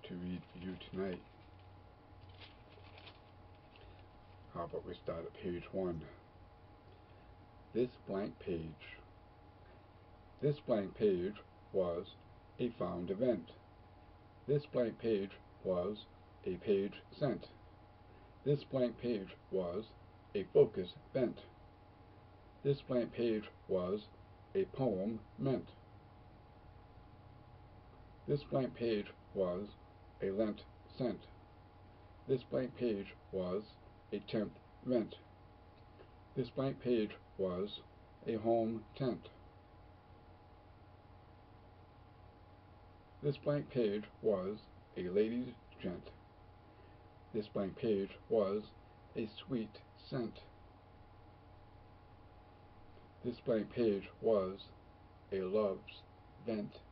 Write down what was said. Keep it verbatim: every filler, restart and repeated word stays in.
to read for you tonight. How about we start at page one. This blank page. This blank page was a found event. This blank page was a page sent. This blank page was a focus bent. This blank page was a poem meant. This blank page was a lent sent. This blank page was a tenth rent. This blank page was a home tent. This blank page was a lady's gent. This blank page was a sweet scent. This blank page was a love's vent.